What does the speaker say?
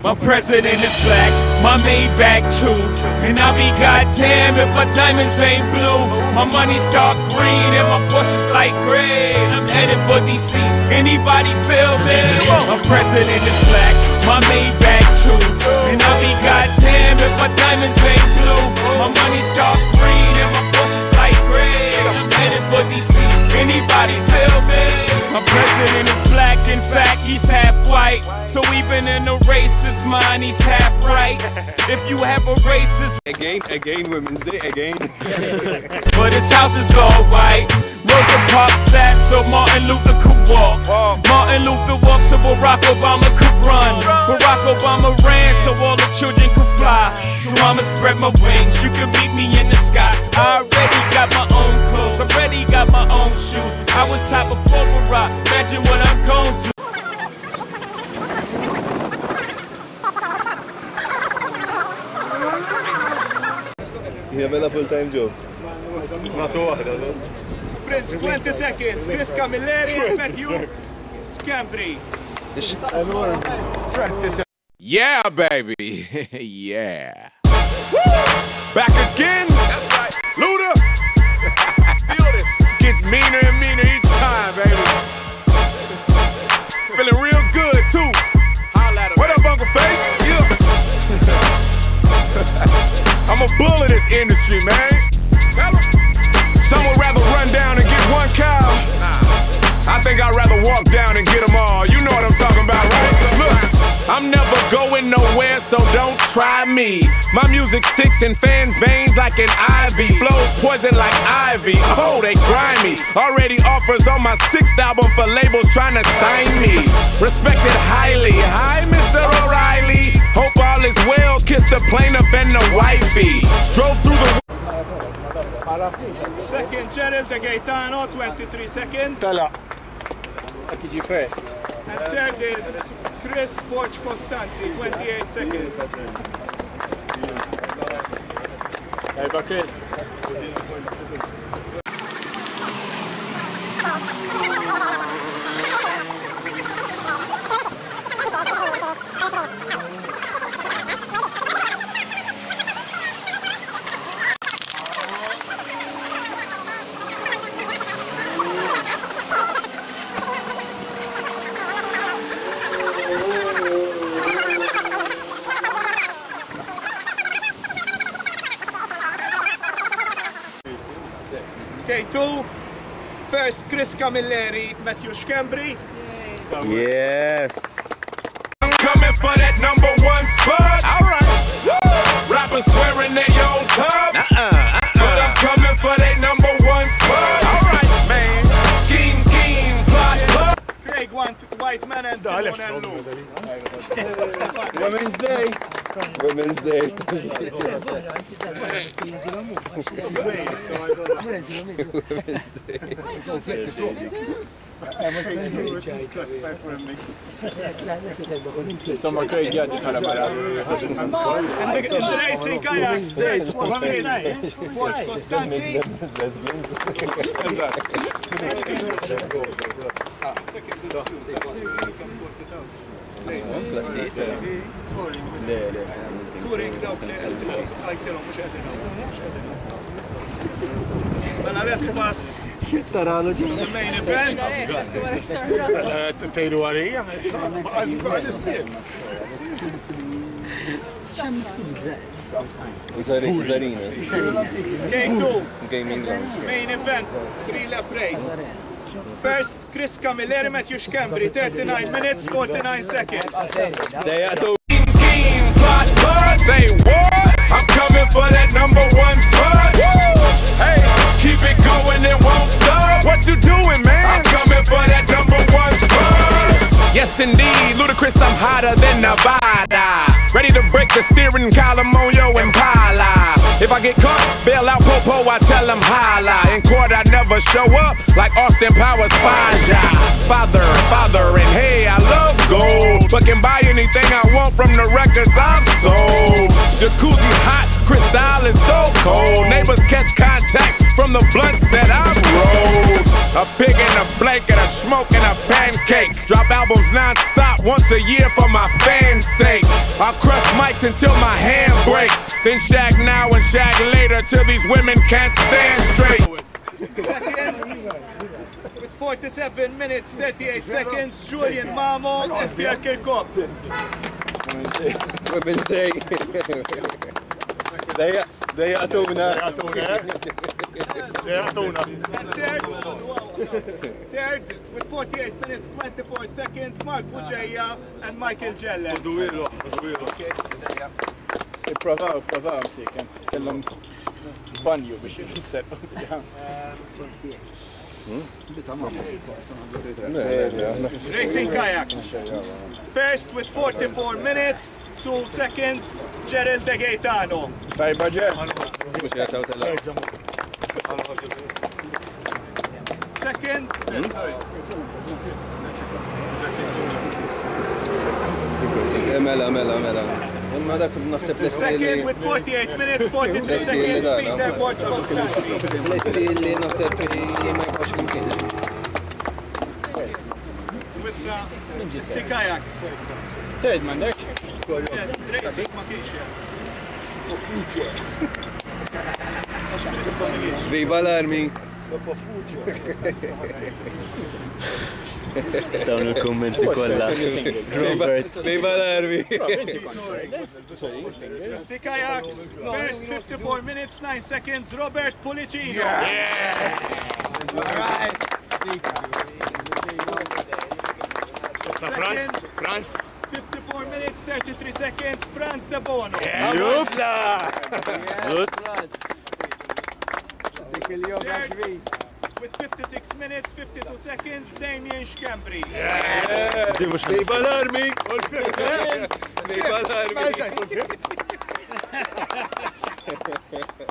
My president is black, my Maybach too. And I'll be goddamn if my diamonds ain't blue. My money's dark green and my Porsche's light gray. I'm headed for DC, anybody feel me? My president is black, my Maybach too. And I'll be goddamn if my diamonds ain't blue. My money's dark green and my Porsche's light gray. I'm headed for DC, anybody feel me? My president is black, in fact he's half white. So even in a racist mind he's half right. If you have a racist Again Women's Day, again. But his house is all white. Rosa Parks sat so Martin Luther could walk. Martin Luther walked so Barack Obama could run. Barack Obama ran so all the children could fly. So I'ma spread my wings, you can meet me in the sky. I already got my own clothes, already got my own shoes. I was hot before Barack, imagine what I'm gon' do. You have a full-time job. Sprints 20 seconds. Chris Camilleri and Matthew Scambri. Yeah, baby. Yeah. Woo! Back again. That's right. Luda. Feel this. This gets meaner and meaner each time, baby. Feeling real good, too. Holla at him. What up, Uncle Face? Yeah. I'm a bull of this industry, man. Tell him. Some would rather run down and get one cow. I think I'd rather walk down and get them all. You know what I'm talking about, right? Look, I'm never going nowhere, so don't try me. My music sticks in fans' veins like an ivy. Flows poison like ivy. Oh, they grimy. Already offers on my 6th album for labels trying to sign me. Respected highly. Hi, Mr. O'Reilly. Hope all is well. Kiss the plaintiff and the wifey. Drove through the... Second, Gerald De Gaetano, 23 seconds. AKG first. And third is Chris Borch Costanzi, 28 seconds. Hey, but Chris. Okay, two. First, Chris Camilleri, Matthew Scambri. Yes. I'm coming for that #1 spot. Alright. Rappers swearing they own top. But I'm coming for that #1 spot. Alright, man. Scheme, plot. Craig Whiteman and Simon and Lou. Women's Day. Women's Day. Insomma, Craig għaddi bħala mara. In the racing kayaks, first was Chris Borch Costanzi. Touring dawk li għajtilom mux għedin. Mela let's pass the main event. Tejru għalija, Zarinas. K2, Gaming Lounge. main event, 3-lap race. First, Chris Camilleri, Matthew Scambri, 39 minutes, 49 seconds. They are the Scheme, plot. Say what? I'm coming for that #1 spot. Hey, keep it going, it won't stop. What you doing, man? I'm coming for that #1 spot. Yes, indeed, Ludacris, I'm hotter than Nevada. Ready to break the steering column on your Impala. If I get caught, bail out Popo, I tell him holla. In court, I never show up like Austin Powers Faja. Father, and hey, I love gold, but can buy anything I want from the records I've sold. Jacuzzi hot, Cristal is so cold. Neighbors catch contact from the blunts that I've rolled. A pig in a blanket, a smoke and a pancake. Drop albums non-stop once a year for my fans' sake. I'll crush mics until my hand breaks. Then shag now and shag later till these women can't stand straight. Second, with 47 minutes, 38 seconds, Julian Mamo and Pierre Kirkhope. Women's Day. They Atuna. Third, with 48 minutes, 24 seconds, Mark Bugeja and Michael Jeller. Provaw msiken. Kellhom banju biex jitsettqu. Racing kayaks. First with 44 minutes, 2 seconds, Gerald De Gaetano. Tajba ġer. Second, Mela. Imma dak naħseb second with 48 minutes, 43 seconds, Peter Borch-Kostanzi. l-esti li naħseb ma jibqax flimkien. Wissa, Sea Kayaks. Third m'għandekx? Racing ma kienx Viva l-armi! Dawn il-kommenti kollha. Robert, viva l-armi! Sea Kayaks, first 54 minutes, 9 seconds, Robert Pulicino. Second, France. 54 minutes, 33 seconds, Franz De Bono. Third, with 56 minutes, 52 seconds, Damien Schembri. Viva l-armi! Viva l-armi!